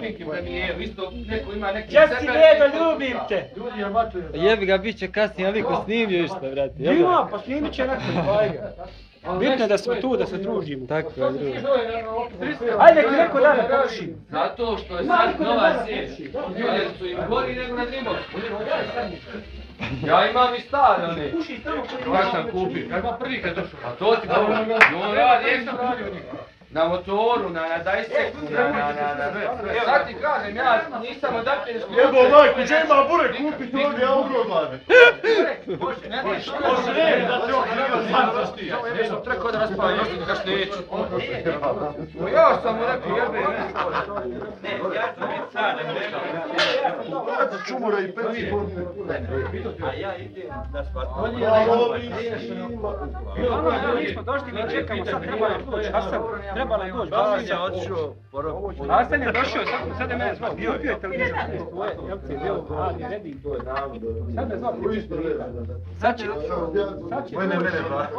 Minki premijeru, isto neko ima neki... Jesi Ledo, ljubim te! Ljudi je matuju. Jebi ga, bit će kasnije, ali ko snimio išta, brate. Ima, pa snimit će neko, bajga. Bitno je da smo tu, da se družimo. Tako je, drugo. Ajde, neki neko dana pokušimo. Zato što je sad nova serija. Ljudi su im gori nego na Drimorsku. Ja imam i stare one. Kad sam kupio. Kad ima prvi kad došao. A to ti govorim. On radi, jesam radio nikad. Na motoru, na dajseku, na... Sad ti kažem, ja nisam odakle... Jebo majku, gdje ima burek kupit ovdje automane? Može, ne, Može, ne, da ti on kriva sam za stije. Ja sam trekao da raspravim, još nekaš neću. Ja sam mu rekao, jebe, ne, ja sam biti sad, Gledajte čumura i peci. A ja idem da spatam. Mi smo došli, mi čekamo, sad treba nam doći. Hasan, trebala je doći. Hasan je odšao porobiti. Hasan je došao, sad je mene zvao. Bio je televizor, tvoje, jel ti je bilo radi, redi. Sad me zvao. Sad će. Mene, ba.